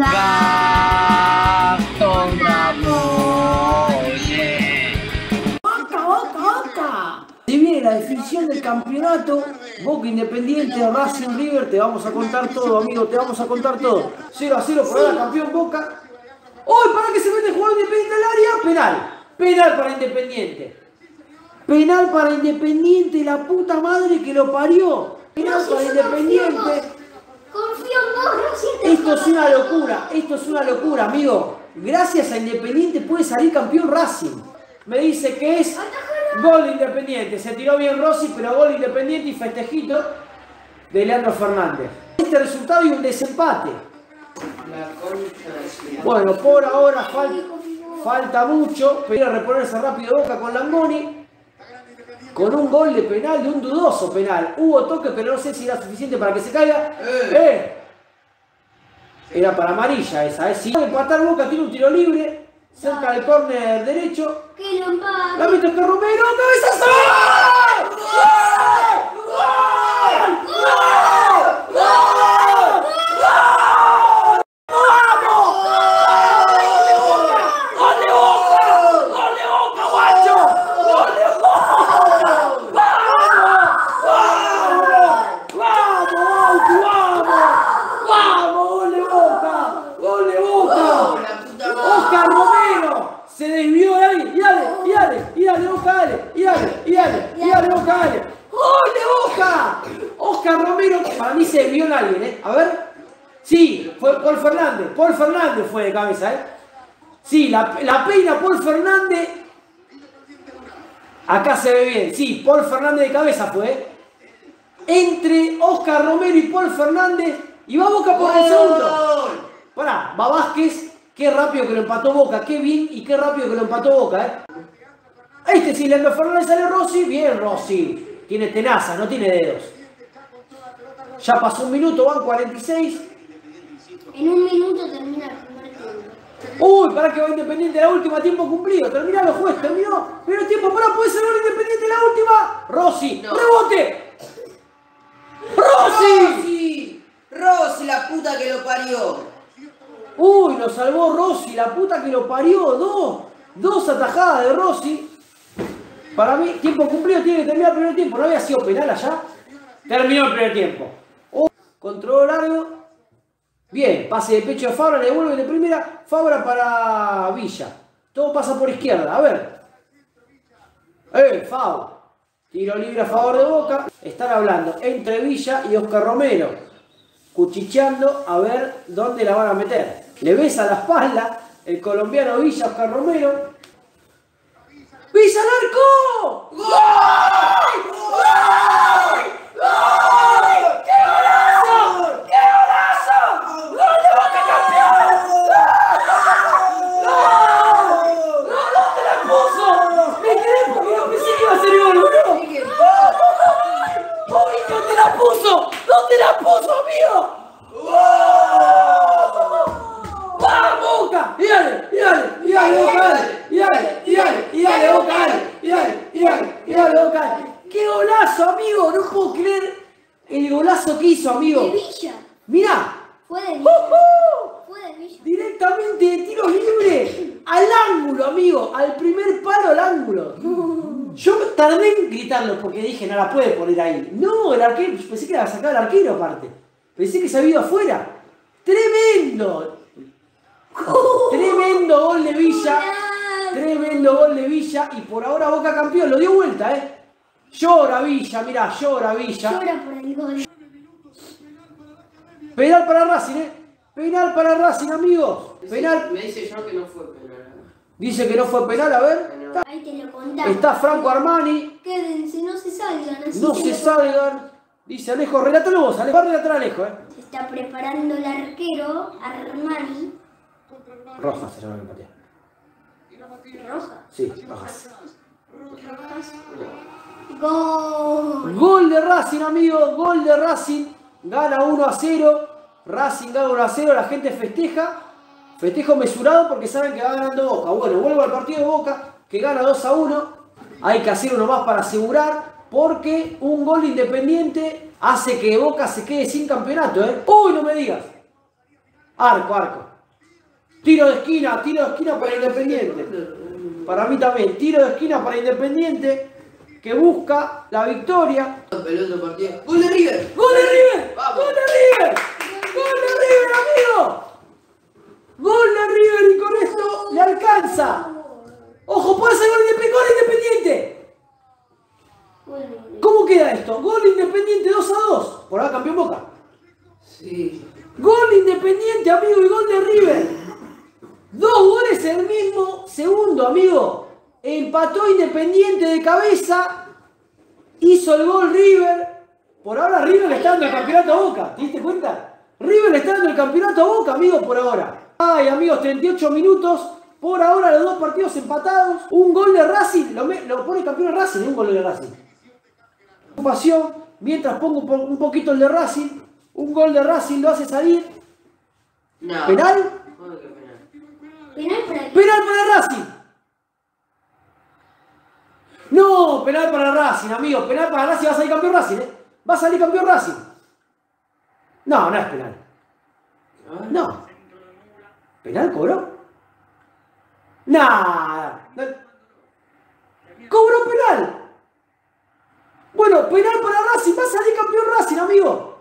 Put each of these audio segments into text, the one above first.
Gastón Ramoye. ¡Oca! Si viene la definición del campeonato, Boca Independiente, Racing River, te vamos a contar todo, amigo, te vamos a contar todo. 0-0 por ahora, campeón Boca. Hoy, para que se mete el jugador Independiente al área, penal. Penal para Independiente. Penal para Independiente, la puta madre que lo parió. Penal para Independiente. Confío en vos, Rosita. Esto es una locura, amigo. Gracias a Independiente puede salir campeón Racing. Me dice que es gol de Independiente. Se tiró bien Rossi, pero gol de Independiente y festejito de Leandro Fernández. Este resultado y un desempate. Bueno, por ahora falta mucho. Pero reponerse rápido Boca con Langoni. Con un gol de penal, de un dudoso penal. Hubo toque, pero no sé si era suficiente para que se caiga. Era para amarilla esa. Si puede empatar Boca, tiene un tiro libre. Cerca del córner derecho. Que lo empate. La mete Oscar Romero. ¡Cabezazo! ¡Gol! ¡Gol! ¡Gol! Se desvió de ahí, y dale, Boca, dale, Boca, dale. ¡Gol de Boca! Oscar Romero, para mí se desvió en alguien, A ver. Sí, fue Paul Fernández fue de cabeza, Sí, la peina Paul Fernández. Acá se ve bien, sí, Paul Fernández de cabeza fue, Entre Oscar Romero y Paul Fernández, y va Boca por el segundo. Pará, va Vázquez. Qué rápido que lo empató Boca, qué bien y qué rápido que lo empató Boca, Este sí, Leandro Fernández sale Rossi, bien Rossi. Tiene tenaza, no tiene dedos. Ya pasó un minuto, van 46. En un minuto termina el primer tiempo. Uy, para que va Independiente la última, tiempo cumplido. Terminó los jueces, terminó. Pero tiempo, para, puede ser Independiente la última. Rossi, no. ¡Rebote! ¡Rossi! Rossi, la puta que lo parió. Uy, lo salvó Rossi, la puta que lo parió. Dos atajadas de Rossi. Para mí, tiempo cumplido, tiene que terminar el primer tiempo. ¿No había sido penal allá? Terminó el primer tiempo. Control largo. Bien, pase de pecho de Fabra, le devuelve de primera. Fabra para Villa. Todo pasa por izquierda, a ver. Fabra. Tiro libre a favor de Boca. Están hablando entre Villa y Oscar Romero. Cuchicheando a ver dónde la van a meter. Le besa la espalda el colombiano Villa, Oscar Romero. ¡Villa al arco! ¡Gol! ¡Gol! ¡Gol! ¡Qué golazo! ¡Qué golazo! ¡Gol de Boca campeón! ¡Gol! ¿Dónde la puso? Me quedé porque no pensé que iba a ser gol, bro. ¿Dónde la puso? ¿Dónde la puso, amigo? ¡Vamos, Boca! ¡Y dale, Boca! ¡Y dale, Boca! ¡Qué golazo, amigo! No puedo creer el golazo que hizo, amigo. De Villa. Mirá. Fue de Villa. Fue de Villa. Directamente de tiros libres al ángulo, amigo. Al primer palo al ángulo. Yo tardé en gritarlo porque dije, no la puede poner ahí. No, el arquero, pensé que la sacaba el arquero aparte. Pensé que se había ido afuera. ¡Tremendo! Tremendo gol de Villa. Tremendo gol de Villa. Y por ahora Boca campeón. Lo dio vuelta, Llora Villa, mirá, llora Villa. Llora por el gol. Penal para Racing, Penal para Racing, amigos. Penal. Me dice yo que no fue penal. Dice que no fue penal, a ver. Ahí te lo contamos. Está Franco Armani. Quédense, no se salgan. Así No se salgan. Dice Alejo, relátalo vos, va a relatar Alejo, Se está preparando el arquero, Armani. Rojas se llama el empate. ¿Roja? Sí, Rojas. Rojas. Gol. Gol de Racing, amigos, gol de Racing. Gana 1-0. Racing gana 1-0, la gente festeja. Festejo mesurado porque saben que va ganando Boca. Bueno, vuelvo al partido de Boca, que gana 2-1. Hay que hacer uno más para asegurar, porque un gol Independiente hace que Boca se quede sin campeonato, Uy, no me digas. Arco. Tiro de esquina para Independiente. Para mí también, tiro de esquina para Independiente, que busca la victoria. Pelota partida. ¡Gol de River! ¡Gol de River! Vamos. ¡Gol de River! ¡Gol de River, amigo! ¡Gol de River y con esto le alcanza! ¡Ojo, puede ser gol Independiente! ¿Cómo queda esto? Gol Independiente 2-2. Por ahora campeón Boca. Sí. Gol Independiente, amigo, y gol de River. 2 goles el mismo segundo, amigo. Empató Independiente de cabeza. Hizo el gol River. Por ahora River le está dando el campeonato a Boca. ¿Te diste cuenta? River le está dando el campeonato a Boca, amigo, por ahora. Ay, amigos, 38 minutos. Por ahora los 2 partidos empatados. Un gol de Racing. Lo pone campeón de Racing, un gol de Racing. Pasión. Mientras pongo un poquito el de Racing. Un gol de Racing lo hace salir. No. ¿Penal? ¿Cómo que penal? ¡Penal para Racing! No, penal para Racing, amigos. Penal para Racing, va a salir campeón Racing, ¿eh? Va a salir campeón Racing. No es penal. No. ¿Penal cobró? Nada. ¿Cobró penal? Bueno, penal para Racing, va a salir campeón Racing, amigo.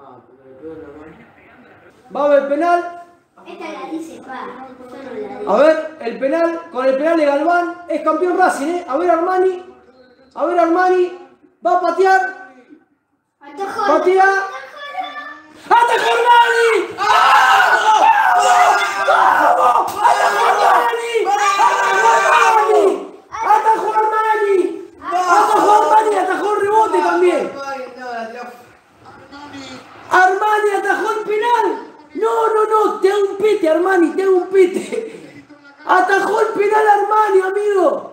Va a haber penal. Esta la dice, pa. Yo no la digo. A ver, el penal, con el penal de Galván, es campeón Racing, ¿eh? A ver Armani, va a patear, Atajó. patea, ¡atajó Armani! ¡Vamos! ¡Vamos! ¡Atajó Armani! ¡Atajó el rebote también! Armani atajó el penal. No, te hago un pete, Armani, te hago un pete. Atajó el penal Armani, amigo.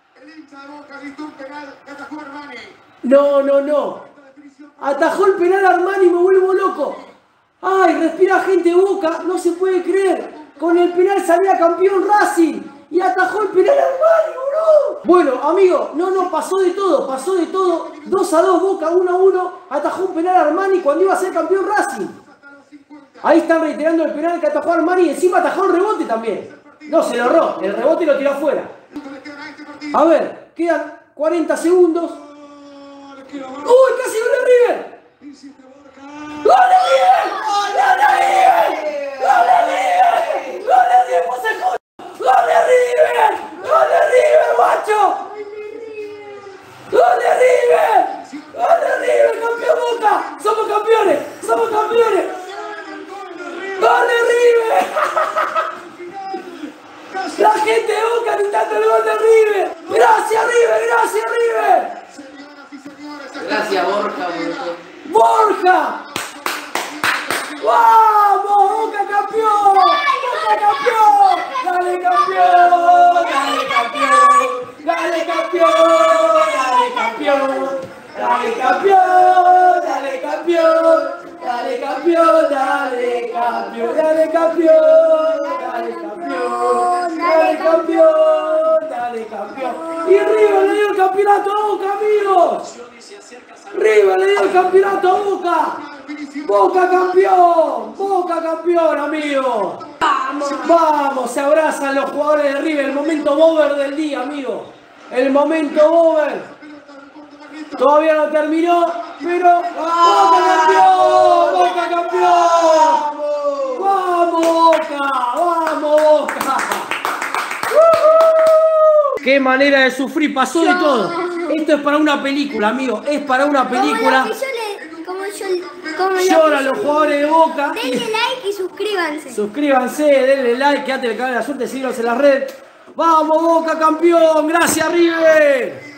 No. Atajó el penal Armani, me vuelvo loco. Ay, respira gente Boca, no se puede creer. Con el penal salía campeón Racing. Y atajó el penal Armani, boludo. Bueno, amigo, pasó de todo. 2-2 Boca, 1-1. Atajó un penal Armani cuando iba a ser campeón Racing. Ahí están reiterando el penal que atajó Armani y encima atajó el rebote también. No, se lo erró, el rebote lo tiró afuera. A ver, quedan 40 segundos. ¡Uy, casi gol de River! ¡Gol de River! ¡Gol de River! ¡Gol de River! ¡Gol de River! ¡Gol de River! ¡Gol de River, guacho! ¡Gol de River! ¡Gol de River! ¡Campeón Boca! ¡Somos campeones! ¡Gol de River! La gente de Boca gritando el gol de River. ¡Gracias River! Gracias, Borja, ¡Borja! ¡Vamos! ¡Boca campeón! ¡Dale campeón! Y River le dio el campeonato a Boca, amigos. River le dio el campeonato a Boca. Boca campeón, amigos. Vamos, se abrazan los jugadores de River. El momento Bober del día, amigos. El momento Bober. Todavía no terminó, pero Boca campeón. Vamos Boca. Qué manera de sufrir, pasó de todo. Esto es para una película, amigo. Es para una película. Lloran los jugadores de Boca. Denle like y suscríbanse. Suscríbanse, denle like, quédate en el canal de la suerte, síganos en las redes. ¡Vamos Boca campeón! ¡Gracias River!